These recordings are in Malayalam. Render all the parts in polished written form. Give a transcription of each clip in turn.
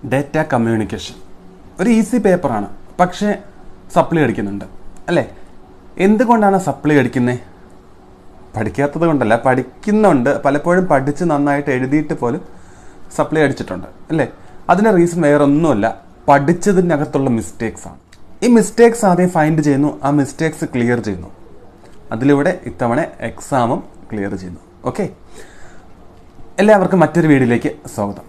ഡാറ്റ കമ്മ്യൂണിക്കേഷൻ ഒരു ഈസി പേപ്പറാണ്, പക്ഷേ സപ്ലി അടിക്കുന്നുണ്ട് അല്ലേ? എന്തുകൊണ്ടാണ് സപ്ലി അടിക്കുന്നത്? പഠിക്കാത്തത് കൊണ്ടല്ല, പഠിക്കുന്നുണ്ട്. പലപ്പോഴും പഠിച്ച് നന്നായിട്ട് എഴുതിയിട്ട് പോലും സപ്ലി അടിച്ചിട്ടുണ്ട് അല്ലേ? അതിന് റീസൺ വേറെ ഒന്നുമല്ല, പഠിച്ചതിനകത്തുള്ള മിസ്റ്റേക്സാണ്. ഈ മിസ്റ്റേക്സ് ആദ്യം ഫൈൻഡ് ചെയ്യുന്നു, ആ മിസ്റ്റേക്സ് ക്ലിയർ ചെയ്യുന്നു. അതിലൂടെ ഇത്തവണ എക്സാമും ക്ലിയർ ചെയ്യുന്നു. ഓക്കെ, എല്ലാവർക്കും മറ്റൊരു വീഡിയോയിലേക്ക് സ്വാഗതം.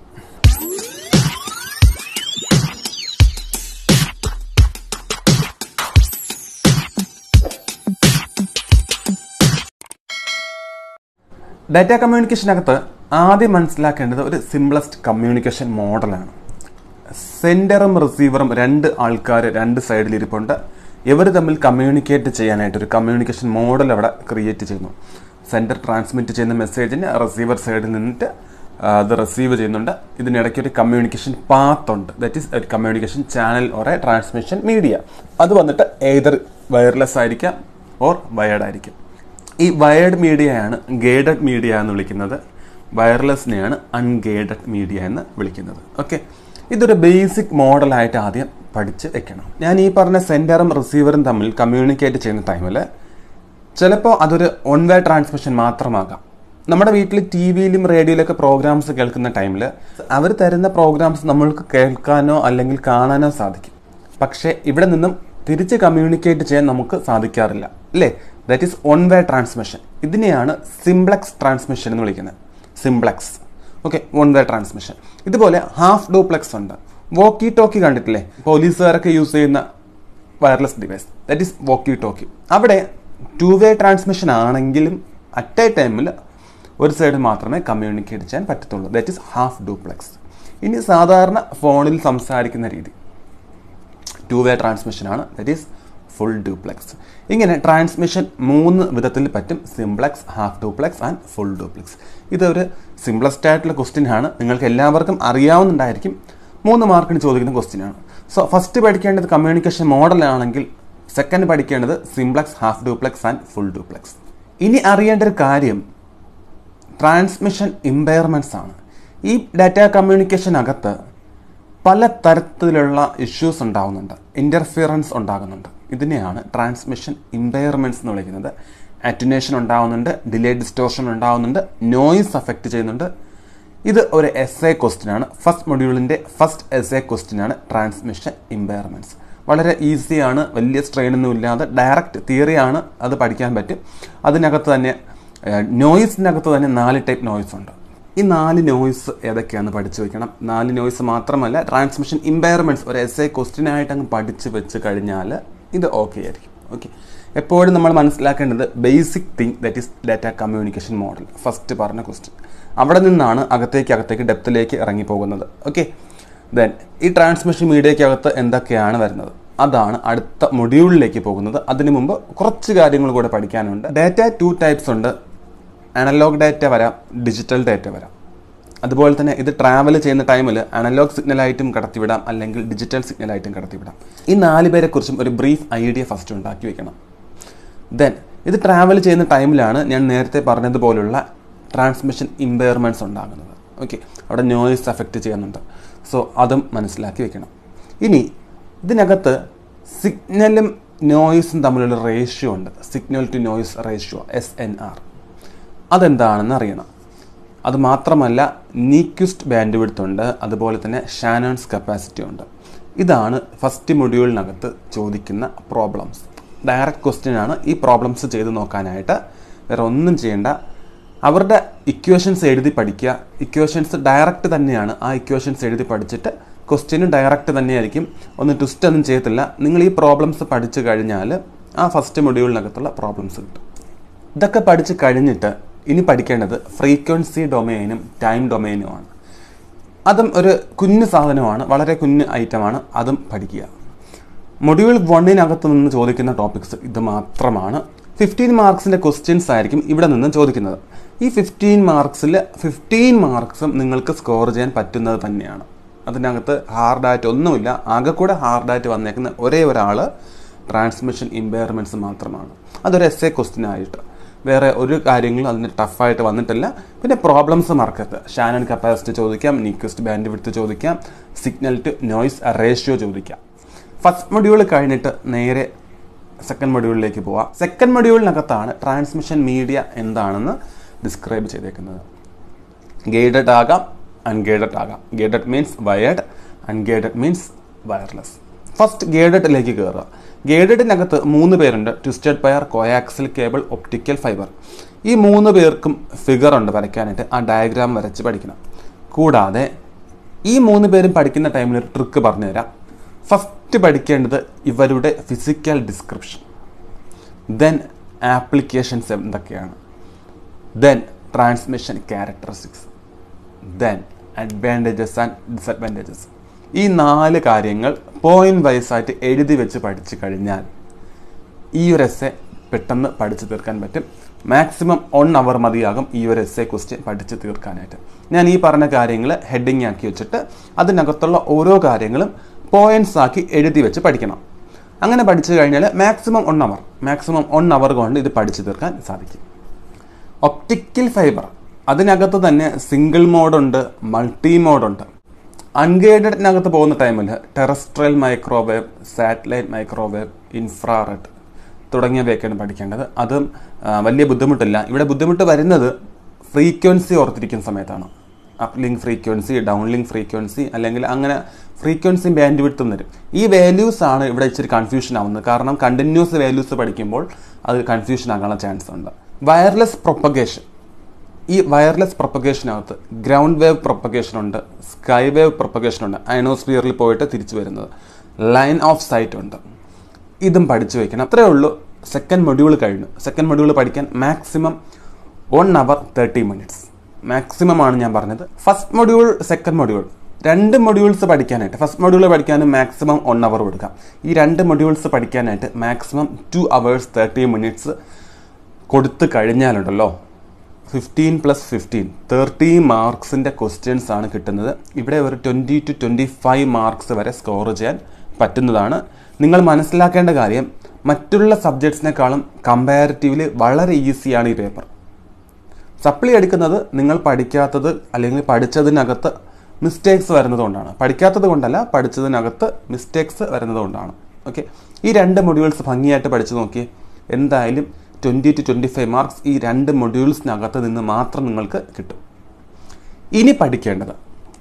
ഡാറ്റ കമ്മ്യൂണിക്കേഷനകത്ത് ആദ്യം മനസ്സിലാക്കേണ്ടത് ഒരു സിംപ്ലസ്റ്റ് കമ്മ്യൂണിക്കേഷൻ മോഡലാണ്. സെൻഡറും റിസീവറും രണ്ട് ആൾക്കാർ രണ്ട് സൈഡിലിരിപ്പുണ്ട്. ഇവർ തമ്മിൽ കമ്മ്യൂണിക്കേറ്റ് ചെയ്യാനായിട്ടൊരു കമ്മ്യൂണിക്കേഷൻ മോഡൽ അവിടെ ക്രിയേറ്റ് ചെയ്യുന്നു. സെൻഡർ ട്രാൻസ്മിറ്റ് ചെയ്യുന്ന മെസ്സേജിന് റിസീവർ സൈഡിൽ നിന്നിട്ട് അത് റിസീവ് ചെയ്യുന്നുണ്ട്. ഇതിനിടയ്ക്ക് ഒരു കമ്മ്യൂണിക്കേഷൻ പാത്ത് ഉണ്ട്, ദാറ്റ് ഈസ് ഒരു communication channel or a transmission media. അത് വന്നിട്ട് ഏതർ വയർലെസ് ആയിരിക്കാം ഓർ വയേർഡ് ആയിരിക്കും. ഈ വയേർഡ് മീഡിയയാണ് ഗൈഡഡ് മീഡിയ എന്ന് വിളിക്കുന്നത്, വയർലെസ്സിനെയാണ് അൺഗൈഡഡ് മീഡിയ എന്ന് വിളിക്കുന്നത്. ഓക്കെ, ഇതൊരു ബേസിക് മോഡലായിട്ട് ആദ്യം പഠിച്ച് വെക്കണം. ഞാൻ ഈ പറഞ്ഞ സെൻഡറും റിസീവറും തമ്മിൽ കമ്മ്യൂണിക്കേറ്റ് ചെയ്യുന്ന ടൈമിൽ ചിലപ്പോൾ അതൊരു വൺ വേ ട്രാൻസ്മിഷൻ മാത്രമാകാം. നമ്മുടെ വീട്ടിൽ ടി വിയിലും റേഡിയോയിലൊക്കെ പ്രോഗ്രാംസ് കേൾക്കുന്ന ടൈമിൽ അവർ തരുന്ന പ്രോഗ്രാംസ് നമ്മൾക്ക് കേൾക്കാനോ അല്ലെങ്കിൽ കാണാനോ സാധിക്കും. പക്ഷേ ഇവിടെ നിന്നും തിരിച്ച് കമ്മ്യൂണിക്കേറ്റ് ചെയ്യാൻ നമുക്ക് സാധിക്കാറില്ല അല്ലേ? That is one way transmission. ഇതിനെയാണ് സിംപ്ലക്സ് ട്രാൻസ്മിഷൻ എന്ന് വിളിക്കുന്നത്. Simplex, okay, one way transmission. ഇതുപോലെ ഹാഫ് ഡ്യൂപ്ലക്സ് ഉണ്ട്. വോക്കി ടോക്കി കണ്ടിട്ടില്ലേ? പോലീസുകാരൊക്കെ യൂസ് ചെയ്യുന്ന wireless device, that is walkie talkie. അവിടെ ടു വേ ട്രാൻസ്മിഷൻ ആണെങ്കിലും അറ്റ് എ ടൈമിൽ ഒരു സൈഡ് മാത്രമേ കമ്മ്യൂണിക്കേറ്റ് ചെയ്യാൻ പറ്റത്തുള്ളൂ, ദാറ്റ് ഈസ് ഹാഫ് ഡ്യൂപ്ലക്സ്. ഇനി സാധാരണ ഫോണിൽ സംസാരിക്കുന്ന രീതി ടു വേ ട്രാൻസ്മിഷൻ ആണ്, ദാറ്റ് ഈസ് ഫുൾ ഡ്യൂപ്ലക്സ്. ഇങ്ങനെ ട്രാൻസ്മിഷൻ മൂന്ന് വിധത്തിൽ പറ്റും: simplex, half duplex and full duplex. ഇതൊരു സിംപ്ലസ്റ്റ് ആയിട്ടുള്ള ക്വസ്റ്റ്യൻ ആണ്, നിങ്ങൾക്ക് എല്ലാവർക്കും അറിയാവുന്നുണ്ടായിരിക്കും. 3 മാർക്കിന് ചോദിക്കുന്ന ക്വസ്റ്റ്യൻ ആണ്. സോ ഫസ്റ്റ് പഠിക്കേണ്ടത് കമ്മ്യൂണിക്കേഷൻ മോഡലാണെങ്കിൽ സെക്കൻഡ് പഠിക്കേണ്ടത് simplex, half duplex and full duplex. ഇനി അറിയേണ്ട ഒരു കാര്യം ട്രാൻസ്മിഷൻ ഇമ്പയർമെന്റ്സ് ആണ്. ഈ ഡാറ്റ കമ്മ്യൂണിക്കേഷനകത്ത് പല തരത്തിലുള്ള ഇഷ്യൂസ് ഉണ്ടാകുന്നുണ്ട്, ഇന്റർഫിയറൻസ് ഉണ്ടാകുന്നുണ്ട്. ഇതിനെയാണ് ട്രാൻസ്മിഷൻ ഇമ്പയർമെന്റ്സ് എന്ന് വിളിക്കുന്നത്. അറ്റുനേഷൻ ഉണ്ടാകുന്നുണ്ട്, ഡിലേ ഡിസ്റ്റോർഷൻ ഉണ്ടാകുന്നുണ്ട്, നോയിസ് അഫക്റ്റ് ചെയ്യുന്നുണ്ട്. ഇത് ഒരു എസ് എ ക്വസ്റ്റ്യൻ ആണ്. ഫസ്റ്റ് മൊഡ്യൂളിൻ്റെ ഫസ്റ്റ് എസ് എ ക്വസ്റ്റ്യൻ ആണ് ട്രാൻസ്മിഷൻ ഇമ്പയർമെന്റ്സ്. വളരെ ഈസിയാണ്, വലിയ സ്ട്രെയിൻ ഒന്നും ഇല്ലാതെ ഡയറക്റ്റ് തിയറിയാണ്, അത് പഠിക്കാൻ പറ്റും. അതിനകത്ത് തന്നെ നോയിസിനകത്ത് തന്നെ 4 ടൈപ്പ് നോയിസ് ഉണ്ട്. ഈ 4 നോയിസ് ഏതൊക്കെയാണെന്ന് പഠിച്ചു വെക്കണം. 4 നോയിസ് മാത്രമല്ല, ട്രാൻസ്മിഷൻ ഇമ്പയർമെന്റ്സ് ഒരു എസ് എ ക്വസ്റ്റ്യൻ ആയിട്ട് അങ്ങ് പഠിച്ച് വെച്ച് കഴിഞ്ഞാൽ ഇത് ഓക്കെ ആയിരിക്കും. ഓക്കെ, എപ്പോഴും നമ്മൾ മനസ്സിലാക്കേണ്ടത് basic thing, that is data communication model. First പറഞ്ഞ ക്വസ്റ്റ്യൻ അവിടെ നിന്നാണ് അകത്തേക്ക് ഡെപ്തിലേക്ക് ഇറങ്ങിപ്പോകുന്നത്. ഓക്കെ, ദെൻ ഈ ട്രാൻസ്മിഷൻ മീഡിയക്കകത്ത് എന്തൊക്കെയാണ് വരുന്നത്, അതാണ് അടുത്ത മൊഡ്യൂളിലേക്ക് പോകുന്നത്. അതിനു മുമ്പ് കുറച്ച് കാര്യങ്ങൾ കൂടെ പഠിക്കാനുണ്ട്. ഡാറ്റ 2 ടൈപ്സ് ഉണ്ട്. അനലോഗ് ഡാറ്റ വരാം, ഡിജിറ്റൽ ഡാറ്റ വരാം. അതുപോലെ തന്നെ ഇത് ട്രാവൽ ചെയ്യുന്ന ടൈമിൽ അനലോഗ് സിഗ്നലായിട്ടും കടത്തിവിടാം, അല്ലെങ്കിൽ ഡിജിറ്റൽ സിഗ്നലായിട്ടും കടത്തിവിടാം. ഈ 4 പേരെക്കുറിച്ചും ഒരു ബ്രീഫ് ഐഡിയ ഫസ്റ്റ് ഉണ്ടാക്കി വെക്കണം. ദെൻ ഇത് ട്രാവൽ ചെയ്യുന്ന ടൈമിലാണ് ഞാൻ നേരത്തെ പറഞ്ഞതുപോലുള്ള ട്രാൻസ്മിഷൻ ഇമ്പയർമെന്റ്സ് ഉണ്ടാകുന്നത്. ഓക്കെ, അവിടെ നോയിസ് അഫക്റ്റ് ചെയ്യുന്നുണ്ട്. സോ അതും മനസ്സിലാക്കി വെക്കണം. ഇനി ഇതിനകത്ത് സിഗ്നലും നോയിസും തമ്മിലുള്ള റേഷ്യോ ഉണ്ട്, signal to noise ratio, SNR. അതെന്താണെന്ന് അറിയണം. അത് മാത്രമല്ല, നീക്വിസ്റ്റ് ബാൻഡ് വിഡ്ത്ത് ഉണ്ട്, അതുപോലെ തന്നെ ഷാനോൺസ് കപ്പാസിറ്റി ഉണ്ട്. ഇതാണ് ഫസ്റ്റ് മൊഡ്യൂളിനകത്ത് ചോദിക്കുന്ന പ്രോബ്ലംസ്. ഡയറക്റ്റ് ക്വസ്റ്റ്യൻ ആണ്. ഈ പ്രോബ്ലംസ് ചെയ്ത് നോക്കാനായിട്ട് വേറെ ഒന്നും ചെയ്യേണ്ട. അവരുടെ ഇക്വേഷൻസ് എഴുതി പഠിക്കുക. ഇക്വേഷൻസ് ഡയറക്റ്റ് തന്നെയാണ്. ആ ഇക്വേഷൻസ് എഴുതി പഠിച്ചിട്ട് ക്വസ്റ്റ്യനും ഡയറക്റ്റ് തന്നെയായിരിക്കും, ഒന്ന് ട്വിസ്റ്റ് ഒന്നും ചെയ്യത്തില്ല. നിങ്ങൾ ഈ പ്രോബ്ലംസ് പഠിച്ചു കഴിഞ്ഞാൽ ആ ഫസ്റ്റ് മൊഡ്യൂളിനകത്തുള്ള പ്രോബ്ലംസ് കിട്ടും. ഇതൊക്കെ പഠിച്ച് കഴിഞ്ഞിട്ട് ഇനി പഠിക്കേണ്ടത് ഫ്രീക്വൻസി ഡൊമെയിനും ടൈം ഡൊമെയിനുമാണ്. അതും ഒരു കുഞ്ഞു സാധനമാണ്, വളരെ കുഞ്ഞു ഐറ്റമാണ്. അതും പഠിക്കുക. മൊഡ്യൂൾ 1 നിന്ന് ചോദിക്കുന്ന ടോപ്പിക്സ് ഇത് മാത്രമാണ്. 15 മാർക്സിൻ്റെ ക്വസ്റ്റ്യൻസ് ആയിരിക്കും ഇവിടെ നിന്ന് ചോദിക്കുന്നത്. ഈ 15 മാർക്സിൽ 15 മാർക്സും നിങ്ങൾക്ക് സ്കോർ ചെയ്യാൻ പറ്റുന്നത് തന്നെയാണ്. അതിനകത്ത് ഹാർഡായിട്ട് ഒന്നുമില്ല. ആകെ കൂടെ ഹാർഡായിട്ട് വന്നേക്കുന്ന ഒരേ ഒരാൾ ട്രാൻസ്മിഷൻ ഇമ്പയർമെന്റ്സ് മാത്രമാണ്. അതൊരു എസ് എ ക്വസ്റ്റ്യൻ ആയിട്ട് വേറെ ഒരു കാര്യങ്ങളും അതിന് ടഫായിട്ട് വന്നിട്ടില്ല. പിന്നെ പ്രോബ്ലംസ് മറക്കരുത്. ഷാനൺ കപ്പാസിറ്റി ചോദിക്കാം, നീക്വസ്റ്റ് ബാൻഡ് വിഡ്ത്ത് ചോദിക്കാം, സിഗ്നൽ ടു നോയ്സ് റേഷ്യോ ചോദിക്കാം. ഫസ്റ്റ് മൊഡ്യൂൾ കഴിഞ്ഞിട്ട് നേരെ സെക്കൻഡ് മൊഡ്യൂളിലേക്ക് പോവാം. സെക്കൻഡ് മൊഡ്യൂളിനകത്താണ് ട്രാൻസ്മിഷൻ മീഡിയ എന്താണെന്ന് ഡിസ്ക്രൈബ് ചെയ്തേക്കുന്നത്. ഗൈഡഡ് ആകാം, അൺഗൈഡഡ് ആകാം. Guided means wired, unguided means wireless. First ഗൈഡഡിലേക്ക് കയറുക. ഗൈഡഡിനകത്ത് 3 പേരുണ്ട്. Twisted wire, coaxial cable, optical fibre. ഈ 3 പേർക്കും ഫിഗർ ഉണ്ട് വരയ്ക്കാനായിട്ട്. ആ ഡയഗ്രാം വരച്ച് പഠിക്കണം. കൂടാതെ ഈ 3 പേരും പഠിക്കുന്ന ടൈമിൽ ഒരു ട്രിക്ക് പറഞ്ഞുതരാം. ഫസ്റ്റ് പഠിക്കേണ്ടത് ഇവരുടെ ഫിസിക്കൽ ഡിസ്ക്രിപ്ഷൻ, ദെൻ ആപ്ലിക്കേഷൻസ് എന്തൊക്കെയാണ്, then transmission characteristics, then advantages and disadvantages. ഈ 4 കാര്യങ്ങൾ പോയിന്റ് വൈസ് ആയിട്ട് എഴുതി വെച്ച് പഠിച്ചു കഴിഞ്ഞാൽ ഈ ഒരു എസ്സേ പെട്ടെന്ന് പഠിച്ചു തീർക്കാൻ പറ്റും. മാക്സിമം 1 hour മതിയാകും ഈ ഒരു എസ്സേ ക്വസ്റ്റ്യൻ പഠിച്ചു തീർക്കാനായിട്ട്. ഞാൻ ഈ പറഞ്ഞ കാര്യങ്ങൾ ഹെഡിങ് ആക്കി വെച്ചിട്ട് അതിനകത്തുള്ള ഓരോ കാര്യങ്ങളും പോയിന്റ്സ് ആക്കി എഴുതി വെച്ച് പഠിക്കണം. അങ്ങനെ പഠിച്ചു കഴിഞ്ഞാൽ മാക്സിമം 1 hour കൊണ്ട് ഇത് പഠിച്ചു തീർക്കാൻ സാധിക്കും. ഒപ്റ്റിക്കൽ ഫൈബർ, അതിനകത്ത് തന്നെ സിംഗിൾ മോഡുണ്ട്, മൾട്ടി മോഡുണ്ട്. അൺഗൈഡഡിനകത്ത് പോകുന്ന ടൈമിൽ terrestrial microwave, satellite microwave, infrared തുടങ്ങിയവയൊക്കെയാണ് പഠിക്കേണ്ടത്. അതും വലിയ ബുദ്ധിമുട്ടില്ല. ഇവിടെ ബുദ്ധിമുട്ട് വരുന്നത് ഫ്രീക്വൻസി ഓർത്തിരിക്കുന്ന സമയത്താണ്. Up link frequency, down link frequency, അല്ലെങ്കിൽ അങ്ങനെ ഫ്രീക്വൻസിയും ബാൻഡ് വിഡ്ത്തും വരും. ഈ വാല്യൂസ് ആണ് ഇവിടെ ഇച്ചിരി കൺഫ്യൂഷൻ ആവുന്നത്. കാരണം കണ്ടിന്യൂസ് വാല്യൂസ് പഠിക്കുമ്പോൾ അത് കൺഫ്യൂഷൻ ആകാനുള്ള ചാൻസ് ഉണ്ട്. വയർലെസ് പ്രൊപ്പഗേഷൻ, ഈ വയർലെസ് പ്രൊപ്പഗേഷനകത്ത് ഗ്രൗണ്ട് വേവ് പ്രൊപ്പഗേഷൻ ഉണ്ട്, സ്കൈ വേവ് പ്രൊപ്പഗേഷൻ ഉണ്ട്, അയനോസ്ഫിയറിൽ പോയിട്ട് തിരിച്ചു വരുന്നത്, ലൈൻ ഓഫ് സൈറ്റ് ഉണ്ട്. ഇതും പഠിച്ചു വയ്ക്കണം. അത്രയേ ഉള്ളൂ. സെക്കൻഡ് മൊഡ്യൂൾ കഴിഞ്ഞു. സെക്കൻഡ് മൊഡ്യൂൾ പഠിക്കാൻ മാക്സിമം 1 hour 30 minutes മാക്സിമം ആണ് ഞാൻ പറഞ്ഞത്. First module, second module 2 modules പഠിക്കാനായിട്ട്, ഫസ്റ്റ് മൊഡ്യൂൾ പഠിക്കാനും മാക്സിമം 1 hour കൊടുക്കാം. ഈ 2 മൊഡ്യൂൾസ് പഠിക്കാനായിട്ട് മാക്സിമം 2 hours 30 minutes കൊടുത്തു കഴിഞ്ഞാലുണ്ടല്ലോ 15 + 15 30 മാർക്സിൻ്റെ ക്വസ്റ്റ്യൻസ് ആണ് കിട്ടുന്നത്. ഇവിടെ ഒരു 20 to 25 മാർക്സ് വരെ സ്കോർ ചെയ്യാൻ പറ്റുന്നതാണ്. നിങ്ങൾ മനസ്സിലാക്കേണ്ട കാര്യം, മറ്റുള്ള സബ്ജക്ട്സിനേക്കാളും കമ്പാരിറ്റീവ്ലി വളരെ ഈസിയാണ് ഈ പേപ്പർ. സപ്ലി എടുക്കുന്നത് നിങ്ങൾ പഠിക്കാത്തത് അല്ലെങ്കിൽ പഠിച്ചതിനകത്ത് മിസ്റ്റേക്സ് വരുന്നതുകൊണ്ടാണ്. പഠിക്കാത്തത് കൊണ്ടല്ല, പഠിച്ചതിനകത്ത് മിസ്റ്റേക്സ് വരുന്നതുകൊണ്ടാണ്. ഓക്കെ, ഈ 2 മൊഡ്യൂൾസ് ഭംഗിയായിട്ട് പഠിച്ചു നോക്കി. എന്തായാലും 20 to 25 മാർക്സ് ഈ 2 മൊഡ്യൂൾസിനകത്ത് നിന്ന് മാത്രം നിങ്ങൾക്ക് കിട്ടും. ഇനി പഠിക്കേണ്ടത്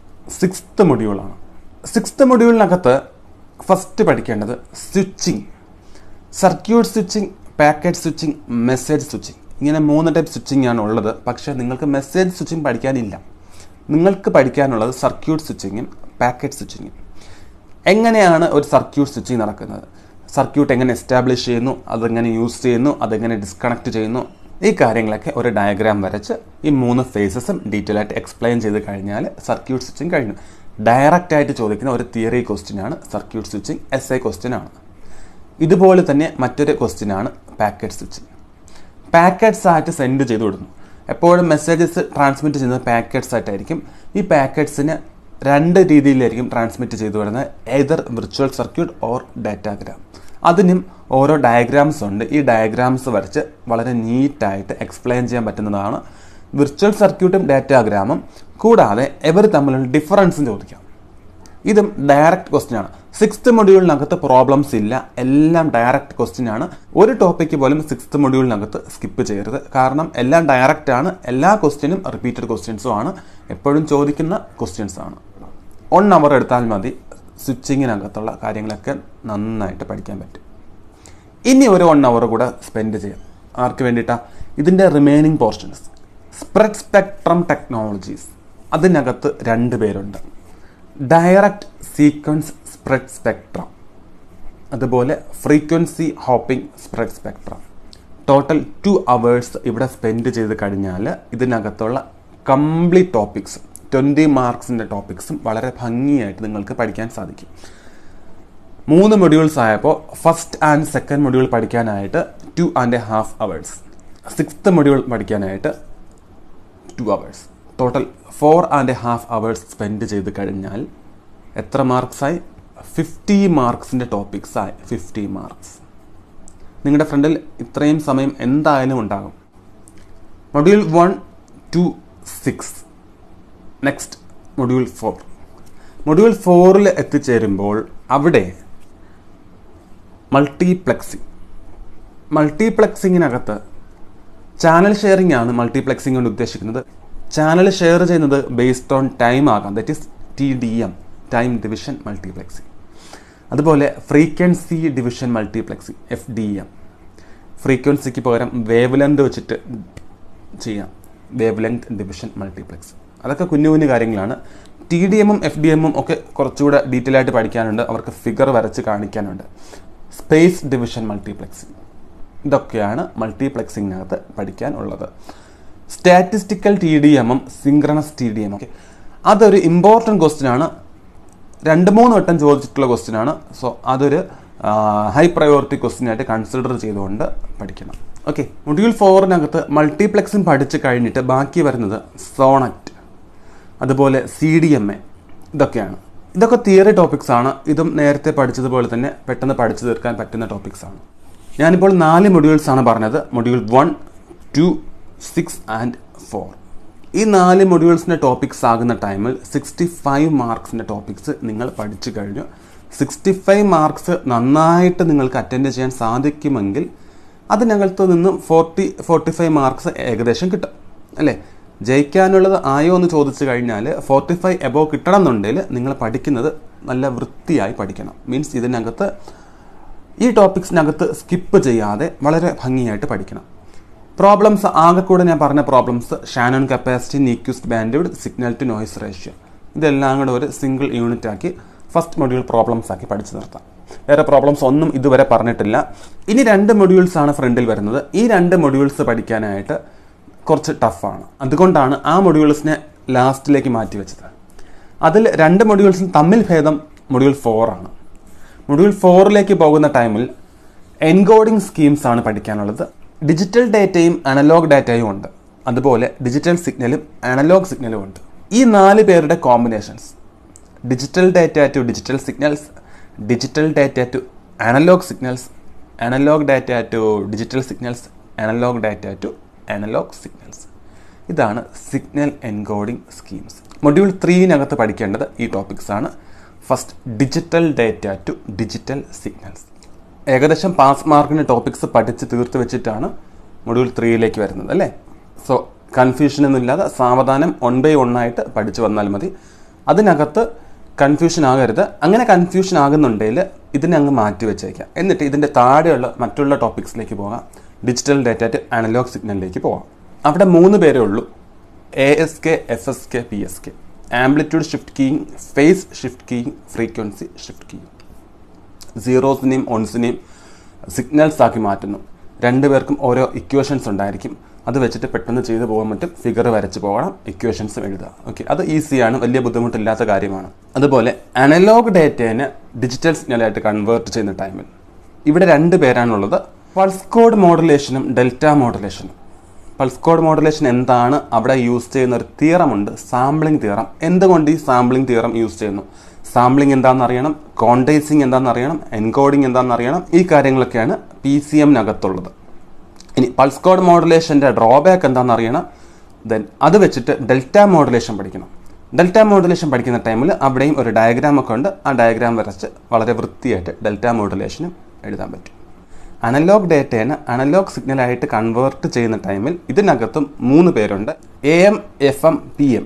6th മൊഡ്യൂളാണ്. 6th മൊഡ്യൂളിനകത്ത് ഫസ്റ്റ് പഠിക്കേണ്ടത് switching, circuit switching, packet switching, message switching. ഇങ്ങനെ 3 ടൈപ്പ് സ്വിച്ചിങ് ആണ് ഉള്ളത്. പക്ഷേ നിങ്ങൾക്ക് മെസ്സേജ് സ്വിച്ചിങ് പഠിക്കാനില്ല. നിങ്ങൾക്ക് പഠിക്കാനുള്ളത് സർക്യൂട്ട് സ്വിച്ചിങ്ങും പാക്കറ്റ് സ്വിച്ചിങ്ങും. എങ്ങനെയാണ് ഒരു സർക്യൂട്ട് സ്വിച്ചിങ് നടക്കുന്നത്, സർക്യൂട്ട് എങ്ങനെ എസ്റ്റാബ്ലിഷ് ചെയ്യുന്നു, അതെങ്ങനെ യൂസ് ചെയ്യുന്നു, അതെങ്ങനെ ഡിസ്കണക്ട് ചെയ്യുന്നു, ഈ കാര്യങ്ങളൊക്കെ ഒരു ഡയഗ്രാം വരച്ച് ഈ 3 ഫേസസും ഡീറ്റെയിൽ ആയിട്ട് എക്സ്പ്ലെയിൻ ചെയ്ത് കഴിഞ്ഞാൽ സർക്യൂട്ട് സ്വിച്ചിങ് കഴിഞ്ഞു. ഡയറക്റ്റ് ആയിട്ട് ചോദിക്കുന്ന ഒരു തിയറി ക്വസ്റ്റ്യൻ ആണ് സർക്യൂട്ട് സ്വിച്ചിങ്. എസ്ഐ ക്വസ്റ്റ്യൻ ആണ്. ഇതുപോലെ തന്നെ മറ്റൊരു ക്വസ്റ്റ്യൻ ആണ് പാക്കറ്റ് സ്വിച്ചിങ്. പാക്കറ്റ്സ് ആയിട്ട് സെൻഡ് ചെയ്ത് കൊടുക്കുന്നു. എപ്പോഴും മെസ്സേജസ് ട്രാൻസ്മിറ്റ് ചെയ്യുന്നത് പാക്കറ്റ്സ് ആയിട്ടായിരിക്കും. ഈ പാക്കറ്റ്സിന് 2 രീതിയിലായിരിക്കും ട്രാൻസ്മിറ്റ് ചെയ്തു വരുന്നത്, either virtual circuit or datagram. അതിനും ഓരോ ഡയഗ്രാംസ് ഉണ്ട്. ഈ ഡയഗ്രാംസ് വരച്ച് വളരെ നീറ്റായിട്ട് എക്സ്പ്ലെയിൻ ചെയ്യാൻ പറ്റുന്നതാണ് വിർച്വൽ സർക്യൂട്ടും ഡാറ്റാഗ്രാമും. കൂടാതെ ഇവർ തമ്മിലുള്ള ഡിഫറൻസും ചോദിക്കാം. ഇതും ഡയറക്റ്റ് ക്വസ്റ്റ്യൻ ആണ്. 6th മൊഡ്യൂളിനകത്ത് പ്രോബ്ലംസ് ഇല്ല, എല്ലാം ഡയറക്റ്റ് ക്വസ്റ്റ്യൻ ആണ്. ഒരു ടോപ്പിക്ക് പോലും 6th മൊഡ്യൂളിനകത്ത് സ്കിപ്പ് ചെയ്യരുത്. കാരണം എല്ലാം ഡയറക്റ്റ് ആണ്. എല്ലാ ക്വസ്റ്റ്യനും റിപ്പീറ്റഡ് ക്വസ്റ്റ്യൻസും ആണ്, എപ്പോഴും ചോദിക്കുന്ന ക്വസ്റ്റ്യൻസ് ആണ്. 1 hour എടുത്താൽ മതി സ്വിച്ചിങ്ങിനകത്തുള്ള കാര്യങ്ങളൊക്കെ നന്നായിട്ട് പഠിക്കാൻ പറ്റും. ഇനി ഒരു 1 hour കൂടെ സ്പെൻഡ് ചെയ്യാം. ആർക്ക് വേണ്ടിയിട്ടാണ്? ഇതിൻ്റെ remaining portions. Spread spectrum technologies, അതിനകത്ത് 2 പേരുണ്ട്. ഡയറക്റ്റ് സീക്വൻസ് സ്പ്രെഡ് സ്പെക്ട്രം, അതുപോലെ frequency hopping spread spectrum. Total 2 hours ഇവിടെ സ്പെൻഡ് ചെയ്ത് കഴിഞ്ഞാൽ ഇതിനകത്തുള്ള കംപ്ലീറ്റ് ടോപ്പിക്സ് 20 മാർക്സിൻ്റെ ടോപ്പിക്സും വളരെ ഭംഗിയായിട്ട് നിങ്ങൾക്ക് പഠിക്കാൻ സാധിക്കും. 3 മൊഡ്യൂൾസ് ആയപ്പോൾ ഫസ്റ്റ് ആൻഡ് സെക്കൻഡ് മൊഡ്യൂൾ പഠിക്കാനായിട്ട് 2.5 hours, 6th മൊഡ്യൂൾ പഠിക്കാനായിട്ട് 2 hours. ടോട്ടൽ 4.5 hours സ്പെൻഡ് ചെയ്ത് കഴിഞ്ഞാൽ എത്ര മാർക്സായി? 50 മാർക്സിൻ്റെ ടോപ്പിക്സായി. 50 മാർക്സ്. നിങ്ങളുടെ ഫ്രണ്ടിൽ ഇത്രയും സമയം എന്തായാലും ഉണ്ടാകും. Module 1 to 6. Next module 4. Module 4 എത്തിച്ചേരുമ്പോൾ അവിടെ മൾട്ടിപ്ലക്സിങ്ങിനകത്ത് ചാനൽ ഷെയറിംഗ് ആണ് മൾട്ടിപ്ലക്സിംഗ് കൊണ്ട് ഉദ്ദേശിക്കുന്നത്. ചാനൽ ഷെയർ ചെയ്യുന്നത് ബേസ്ഡ് ഓൺ ടൈം ആകാം, that is TDM, time division multiplexing. അതുപോലെ ഫ്രീക്വൻസി ഡിവിഷൻ മൾട്ടിപ്ലക്സിംഗ്, FDM. ഫ്രീക്വൻസിക്ക് പകരം വേവ് ലെങ്ത് വെച്ചിട്ട് ചെയ്യാം, വേവ് ലെങ്ത് ഡിവിഷൻ മൾട്ടിപ്ലക്സിംഗ്. അതൊക്കെ കുഞ്ഞു കുഞ്ഞു കാര്യങ്ങളാണ്. TDM-ഉം FDM-ഉം ഒക്കെ കുറച്ചുകൂടെ ഡീറ്റെയിൽ ആയിട്ട് പഠിക്കാനുണ്ട്, അവർക്ക് ഫിഗർ വരച്ച് കാണിക്കാനുണ്ട്. സ്പേസ് ഡിവിഷൻ മൾട്ടിപ്ലക്സിംഗ്, ഇതൊക്കെയാണ് മൾട്ടിപ്ലക്സിങ്ങിനകത്ത് പഠിക്കാനുള്ളത്. സ്റ്റാറ്റിസ്റ്റിക്കൽ TDM-ഉം സിങ്ക്രണസ് TDM-ഉം അതൊരു ഇമ്പോർട്ടൻറ്റ് ക്വസ്റ്റ്യൻ ആണ്, 2-3 വട്ടം ചോദിച്ചിട്ടുള്ള ക്വസ്റ്റ്യൻ ആണ്. സോ അതൊരു ഹൈ പ്രയോറിറ്റി ക്വസ്റ്റ്യൻ ആയിട്ട് കൺസിഡർ ചെയ്തുകൊണ്ട് പഠിക്കണം. ഓക്കെ, മൊഡ്യൂൾ 4-നകത്ത് മൾട്ടിപ്ലക്സിംഗ് പഠിച്ച് കഴിഞ്ഞിട്ട് ബാക്കി വരുന്നത് സോണറ്റ്, അതുപോലെ CDMA, ഇതൊക്കെയാണ്. ഇതൊക്കെ തിയറി ടോപ്പിക്സ് ആണ്. ഇതും നേരത്തെ പഠിച്ചതുപോലെ തന്നെ പെട്ടെന്ന് പഠിച്ചു തീർക്കാൻ പറ്റുന്ന ടോപ്പിക്സ് ആണ്. ഞാനിപ്പോൾ 4 മൊഡ്യൂൾസ് ആണ് പറഞ്ഞത്, മൊഡ്യൂൾ 1, 2, 6 and 4. ഈ 4 മൊഡ്യൂൾസിൻ്റെ ടോപ്പിക്സ് ആകുന്ന ടൈമിൽ 65 മാർക്സിൻ്റെ ടോപ്പിക്സ് നിങ്ങൾ പഠിച്ചു കഴിഞ്ഞു. 65 മാർക്സ് നന്നായിട്ട് നിങ്ങൾക്ക് അറ്റൻഡ് ചെയ്യാൻ സാധിക്കുമെങ്കിൽ അതിനകത്ത് നിന്നും 40-45 മാർക്സ് ഏകദേശം കിട്ടും അല്ലേ. ജയിക്കാനുള്ളത് ആയോ എന്ന് ചോദിച്ചു കഴിഞ്ഞാൽ 45 എബോവ് കിട്ടണം എന്നുണ്ടെങ്കിൽ നിങ്ങൾ പഠിക്കുന്നത് നല്ല വൃത്തിയായി പഠിക്കണം. മീൻസ് ഇതിനകത്ത് ഈ ടോപ്പിക്സിനകത്ത് സ്കിപ്പ് ചെയ്യാതെ വളരെ ഭംഗിയായിട്ട് പഠിക്കണം. പ്രോബ്ലംസ് ആകെ കൂടെ ഞാൻ പറഞ്ഞ problems Shannon capacity, Nyquist bandwidth, signal to noise ratio, ഇതെല്ലാം കൂടെ ഒരു സിംഗിൾ യൂണിറ്റ് ആക്കി ഫസ്റ്റ് മൊഡ്യൂൾ പ്രോബ്ലംസ് ആക്കി പഠിച്ചു നിർത്താം. വേറെ പ്രോബ്ലംസ് ഒന്നും ഇതുവരെ പറഞ്ഞിട്ടില്ല. ഇനി 2 മൊഡ്യൂൾസ് ആണ് ഫ്രണ്ടിൽ വരുന്നത്. ഈ 2 മൊഡ്യൂൾസ് പഠിക്കാനായിട്ട് കുറച്ച് ടഫാണ്. അതുകൊണ്ടാണ് ആ മൊഡ്യൂൾസിനെ ലാസ്റ്റിലേക്ക് മാറ്റി വെച്ചത്. അതിൽ 2 മൊഡ്യൂൾസും തമ്മിൽ ഭേദം മൊഡ്യൂൾ 4 ആണ്. മൊഡ്യൂൾ 4-ലേക്ക് പോകുന്ന ടൈമിൽ എൻകോഡിംഗ് സ്കീംസ് ആണ് പഠിക്കാനുള്ളത്. ഡിജിറ്റൽ ഡാറ്റയും അനലോഗ് ഡാറ്റയും ഉണ്ട്, അതുപോലെ ഡിജിറ്റൽ സിഗ്നലും അനലോഗ് സിഗ്നലും ഉണ്ട്. ഈ 4 പേരുടെ combinations, digital data to digital signals, digital data to analogue signals, analogue data to digital signals, analogue data to analogue signals, ഇതാണ് സിഗ്നൽ എൻകോഡിംഗ് സ്കീംസ്. മൊഡ്യൂൾ 3-നകത്ത് പഠിക്കേണ്ടത് ഈ ടോപ്പിക്സ് ആണ്. First digital data to digital signals. ഏകദേശം പാസ് മാർക്കിന് ടോപ്പിക്സ് പഠിച്ച് തീർത്ത് വെച്ചിട്ടാണ് മൊഡ്യൂൾ 3-ലേക്ക് വരുന്നത് അല്ലേ. സോ കൺഫ്യൂഷൻ ഒന്നുമില്ലാതെ സാവധാനം 1 by 1 ആയിട്ട് പഠിച്ചു വന്നാൽ മതി. അതിനകത്ത് കൺഫ്യൂഷൻ ആകരുത്. അങ്ങനെ കൺഫ്യൂഷൻ ആകുന്നുണ്ടെങ്കിൽ ഇതിനെ അങ്ങ് മാറ്റി വെച്ചേക്കാം. എന്നിട്ട് ഇതിൻ്റെ താഴെയുള്ള മറ്റുള്ള ടോപ്പിക്സിലേക്ക് പോകാം. ഡിജിറ്റൽ ഡാറ്റ ടു അനലോഗ് സിഗ്നലിലേക്ക് പോകാം. അവിടെ 3 പേരേ ഉള്ളൂ, ASK, FSK, PSK. Amplitude shift keying, phase shift keying, frequency shift keying. സീറോസിനെയും ഒൺസിനെയും സിഗ്നൽസ് ആക്കി മാറ്റുന്നു. 2 പേർക്കും ഓരോ ഇക്വേഷൻസ് ഉണ്ടായിരിക്കും. അത് വെച്ചിട്ട് പെട്ടെന്ന് ചെയ്തു പോകാൻ പറ്റും. ഫിഗർ വരച്ച് പോകണം, ഇക്വേഷൻസും എഴുതുക. ഓക്കെ, അത് ഈസിയാണ്, വലിയ ബുദ്ധിമുട്ടില്ലാത്ത കാര്യമാണ്. അതുപോലെ അനലോഗ് ഡാറ്റേനെ ഡിജിറ്റൽ സിഗ്നലായിട്ട് കൺവേർട്ട് ചെയ്യുന്ന ടൈമിൽ ഇവിടെ 2 പേരാണുള്ളത്, പൾസ് കോഡ് മോഡുലേഷനും ഡെൽറ്റ മോഡുലേഷനും. പൾസ് കോഡ് മോഡുലേഷൻ എന്താണ്, അവിടെ യൂസ് ചെയ്യുന്ന ഒരു തിയറമുണ്ട്, സാമ്പിളിംഗ് തിയറം. എന്തുകൊണ്ട് ഈ സാമ്പിളിംഗ് തിയറം യൂസ് ചെയ്യുന്നു, സാമ്പിളിംഗ് എന്താണെന്ന് അറിയണം, ക്വാണ്ടൈസിങ് എന്താണെന്ന് അറിയണം, എൻകോഡിങ് എന്താണെന്ന് അറിയണം. ഈ കാര്യങ്ങളൊക്കെയാണ് PCM-നകത്തുള്ളത്. ഇനി പൾസ് കോഡ് മോഡുലേഷൻ്റെ ഡ്രോബാക്ക് എന്താണെന്ന് അറിയണം. ദെൻ അത് വെച്ചിട്ട് ഡെൽറ്റ മോഡുലേഷൻ പഠിക്കണം. ഡെൽറ്റ മോഡുലേഷൻ പഠിക്കുന്ന ടൈമിൽ അവിടെയും ഒരു ഡയഗ്രാം ഒക്കെ ഉണ്ട്. ആ ഡയഗ്രാം വരച്ച് വളരെ വൃത്തിയായിട്ട് ഡെൽറ്റ മോഡുലേഷനും എഴുതാൻ പറ്റും. അനലോഗ് ഡാറ്റേനെ അനലോഗ് സിഗ്നലായിട്ട് കൺവേർട്ട് ചെയ്യുന്ന ടൈമിൽ ഇതിനകത്തും 3 പേരുണ്ട്, AM, FM, PM.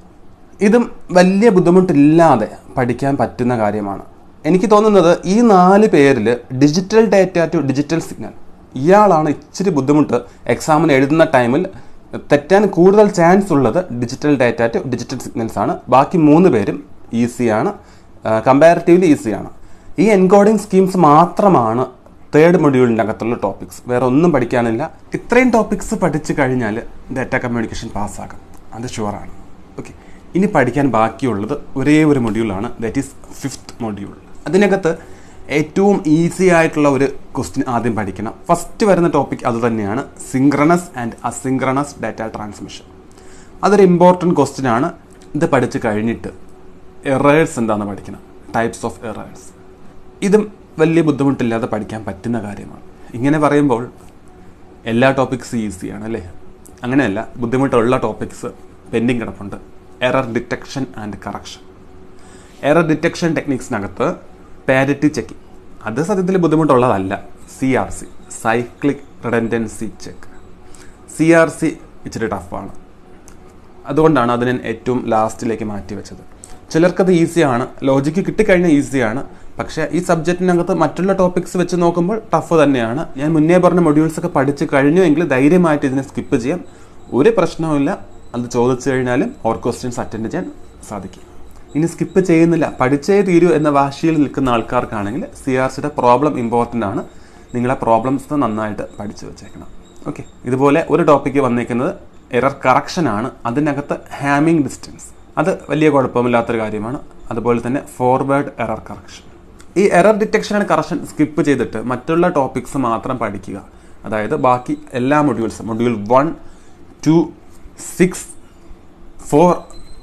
ഇതും വലിയ ബുദ്ധിമുട്ടില്ലാതെ പഠിക്കാൻ പറ്റുന്ന കാര്യമാണ്. എനിക്ക് തോന്നുന്നത് ഈ 4 പേരിൽ digital data to digital signal, ഇയാളാണ് ഇച്ചിരി ബുദ്ധിമുട്ട്. എക്സാമിന് എഴുതുന്ന ടൈമിൽ തെറ്റാൻ കൂടുതൽ ചാൻസ് ഉള്ളത് digital data to digital signals ആണ്. ബാക്കി 3 പേരും ഈസിയാണ്, കമ്പാരിറ്റീവ്ലി ഈസിയാണ്. ഈ എൻകോഡിംഗ് സ്കീംസ് മാത്രമാണ് 3rd മൊഡ്യൂളിനകത്തുള്ള ടോപ്പിക്സ്. വേറെ ഒന്നും പഠിക്കാനില്ല. ഇത്രയും ടോപ്പിക്സ് പഠിച്ചു കഴിഞ്ഞാൽ ഡാറ്റ കമ്മ്യൂണിക്കേഷൻ പാസ്സാകും, അത് ഷുവറാണ്. ഓക്കെ, ഇനി പഠിക്കാൻ ബാക്കിയുള്ളത് ഒരേ ഒരു മൊഡ്യൂളാണ്, ദാറ്റ് ഈസ് 5th മൊഡ്യൂൾ. അതിനകത്ത് ഏറ്റവും ഈസി ആയിട്ടുള്ള ഒരു ക്വസ്റ്റ്യൻ ആദ്യം പഠിക്കണം. ഫസ്റ്റ് വരുന്ന ടോപ്പിക് അത് തന്നെയാണ്, synchronous and asynchronous data transmission. അതൊരു ഇമ്പോർട്ടൻറ്റ് ക്വസ്റ്റ്യൻ ആണ്. ഇത് പഠിച്ചു കഴിഞ്ഞിട്ട് എറേഴ്സ് എന്താണെന്ന് പഠിക്കണം, ടൈപ്സ് ഓഫ് എറേഴ്സ്. ഇതും വലിയ ബുദ്ധിമുട്ടില്ലാതെ പഠിക്കാൻ പറ്റുന്ന കാര്യമാണ്. ഇങ്ങനെ പറയുമ്പോൾ എല്ലാ ടോപ്പിക്സും ഈസിയാണ് അല്ലേ. അങ്ങനെയല്ല, ബുദ്ധിമുട്ടുള്ള ടോപ്പിക്സ് പെൻഡിങ് കിടപ്പുണ്ട്. Error detection and correction. Error detection ടെക്നിക്സിനകത്ത് പാരിറ്റി ചെക്കിങ്, അത് സത്യത്തിൽ ബുദ്ധിമുട്ടുള്ളതല്ല. CRC, cyclic redundancy check. CRC ഇച്ചിരി ടഫാണ്, അതുകൊണ്ടാണ് അതിനെ ഏറ്റവും ലാസ്റ്റിലേക്ക് മാറ്റി വെച്ചത്. ചിലർക്കത് ഈസിയാണ്, ലോജിക്ക് കിട്ടിക്കഴിഞ്ഞാൽ ഈസിയാണ്. പക്ഷേ ഈ സബ്ജക്റ്റിനകത്ത് മറ്റുള്ള ടോപ്പിക്സ് വെച്ച് നോക്കുമ്പോൾ ടഫ് തന്നെയാണ്. ഞാൻ മുന്നേ പറഞ്ഞ മൊഡ്യൂൾസൊക്കെ പഠിച്ച് കഴിഞ്ഞു എങ്കിൽ ധൈര്യമായിട്ട് ഇതിനെ സ്കിപ്പ് ചെയ്യാം, ഒരു പ്രശ്നവുമില്ല. അത് ചോദിച്ചു കഴിഞ്ഞാലും ഓർ ക്വസ്റ്റ്യൻസ് അറ്റൻഡ് ചെയ്യാൻ സാധിക്കും. ഇനി സ്കിപ്പ് ചെയ്യുന്നില്ല, പഠിച്ചേ തീരൂ എന്ന വാശിയിൽ നിൽക്കുന്ന ആൾക്കാർക്കാണെങ്കിൽ CRCയുടെ പ്രോബ്ലം ഇമ്പോർട്ടൻ്റ് ആണ്. നിങ്ങളെ പ്രോബ്ലംസ് നന്നായിട്ട് പഠിച്ചു വെച്ചേക്കണം. ഓക്കെ, ഇതുപോലെ ഒരു ടോപ്പിക്ക് വന്നിരിക്കുന്നത് എറർ കറക്ഷൻ ആണ്. അതിനകത്ത് ഹാമിംഗ് ഡിസ്റ്റൻസ്, അത് വലിയ കുഴപ്പമില്ലാത്തൊരു കാര്യമാണ്. അതുപോലെ തന്നെ ഫോർവേഡ് എറർ കറക്ഷൻ. ഈ error detection and correction skip ചെയ്തിട്ട് മറ്റുള്ള ടോപ്പിക്സ് മാത്രം പഠിക്കുക. അതായത് ബാക്കി എല്ലാ മൊഡ്യൂൾസും, മൊഡ്യൂൾ 1, 2, 6, 4,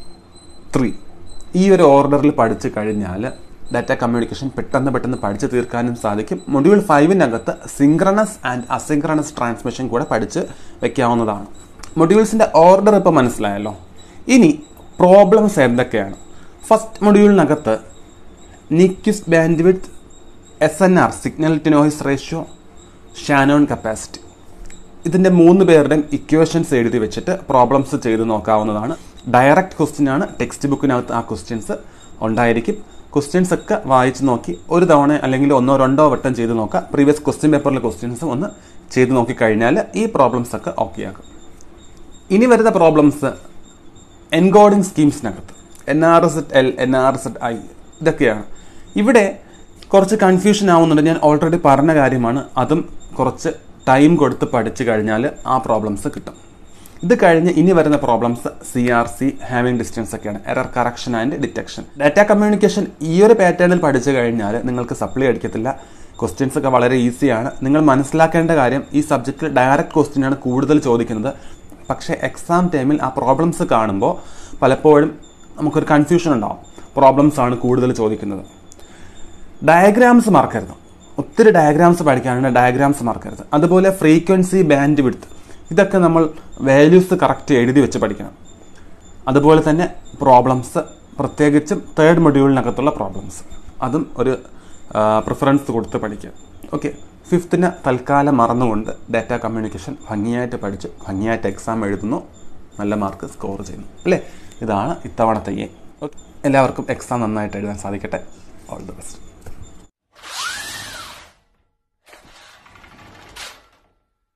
3 ഈ ഒരു ഓർഡറിൽ പഠിച്ചു കഴിഞ്ഞാൽ ഡാറ്റ കമ്മ്യൂണിക്കേഷൻ പെട്ടെന്ന് പഠിച്ചു തീർക്കാനും സാധിക്കും. മൊഡ്യൂൾ 5-നകത്ത് സിങ്ക്രണസ് ആൻഡ് അസിങ്ക്രണസ് ട്രാൻസ്മിഷൻ കൂടെ പഠിച്ച് വെക്കാവുന്നതാണ്. മൊഡ്യൂൾസിൻ്റെ ഓർഡർ ഇപ്പോൾ മനസ്സിലായല്ലോ. ഇനി പ്രോബ്ലംസ് എന്തൊക്കെയാണ്? ഫസ്റ്റ് മൊഡ്യൂളിനകത്ത് Nyquist bandwidth, SNR signal to noise ratio, Shannon capacity, ഇതിൻ്റെ 3 പേരുടെയും ഇക്വേഷൻസ് എഴുതി വെച്ചിട്ട് പ്രോബ്ലംസ് ചെയ്ത് നോക്കാവുന്നതാണ്. ഡയറക്റ്റ് ക്വസ്റ്റ്യൻ ആണ്, ടെക്സ്റ്റ് ബുക്കിനകത്ത് ആ ക്വസ്റ്റ്യൻസ് ഉണ്ടായിരിക്കും. ക്വസ്റ്റ്യൻസ് ഒക്കെ വായിച്ച് നോക്കി ഒരു തവണ അല്ലെങ്കിൽ 1-2 വട്ടം ചെയ്ത് നോക്കാം. പ്രീവിയസ് ക്വസ്റ്റ്യൻ പേപ്പറിലെ ക്വസ്റ്റ്യൻസ് ഒന്ന് ചെയ്ത് നോക്കിക്കഴിഞ്ഞാൽ ഈ പ്രോബ്ലംസ് ഒക്കെ ഓക്കെ ആകും. ഇനി വരുന്ന പ്രോബ്ലംസ് എൻകോഡിംഗ് സ്കീംസിനകത്ത് NRZ-L, NRZ-I ഇതൊക്കെയാണ്. ഇവിടെ കുറച്ച് കൺഫ്യൂഷൻ ആവുന്നുണ്ട്. ഞാൻ ഓൾറെഡി പറഞ്ഞ കാര്യമാണ്. അതും കുറച്ച് ടൈം കൊടുത്ത് പഠിച്ചു കഴിഞ്ഞാൽ ആ പ്രോബ്ലംസ് കിട്ടും. ഇത് കഴിഞ്ഞ് ഇനി വരുന്ന പ്രോബ്ലംസ് CRC, ഹാമിംഗ് ഡിസ്റ്റൻസ് ഒക്കെയാണ്. Error correction and detection. Data communication ഈ ഒരു പാറ്റേണിൽ പഠിച്ചു കഴിഞ്ഞാൽ നിങ്ങൾക്ക് സപ്ലി അടിക്കത്തില്ല. ക്വസ്റ്റ്യൻസ് ഒക്കെ വളരെ ഈസിയാണ്. നിങ്ങൾ മനസ്സിലാക്കേണ്ട കാര്യം, ഈ സബ്ജക്റ്റിൽ ഡയറക്റ്റ് ക്വസ്റ്റ്യൻ ആണ് കൂടുതൽ ചോദിക്കുന്നത്. പക്ഷേ എക്സാം ടൈമിൽ ആ പ്രോബ്ലംസ് കാണുമ്പോൾ പലപ്പോഴും നമുക്കൊരു കൺഫ്യൂഷൻ ഉണ്ടാവും. പ്രോബ്ലംസ് ആണ് കൂടുതൽ ചോദിക്കുന്നത്. ഡയഗ്രാംസ് മറക്കരുത്. ഒത്തിരി ഡയഗ്രാംസ് പഠിക്കാനുണ്ട്, ഡയഗ്രാംസ് മറക്കരുത്. അതുപോലെ ഫ്രീക്വൻസി, ബാൻഡ് വിഡ്ത്ത്, ഇതൊക്കെ നമ്മൾ വാല്യൂസ് കറക്റ്റ് എഴുതി വെച്ച് പഠിക്കണം. അതുപോലെ തന്നെ പ്രോബ്ലംസ്, പ്രത്യേകിച്ചും 3rd മൊഡ്യൂളിനകത്തുള്ള പ്രോബ്ലംസ്, അതും ഒരു പ്രിഫറൻസ് കൊടുത്ത് പഠിക്കുക. ഓക്കെ, 5th തൽക്കാലം മറന്നുകൊണ്ട് ഡാറ്റ കമ്മ്യൂണിക്കേഷൻ ഭംഗിയായിട്ട് പഠിച്ച് ഭംഗിയായിട്ട് എക്സാം എഴുതുന്നു, നല്ല മാർക്ക് സ്കോർ ചെയ്യുന്നു അല്ലേ? ഇതാണ് ഇത്തവണത്തെ എയിം. എല്ലാവർക്കും എക്സാം നന്നായിട്ട് എഴുതാൻ സാധിക്കട്ടെ. All the best.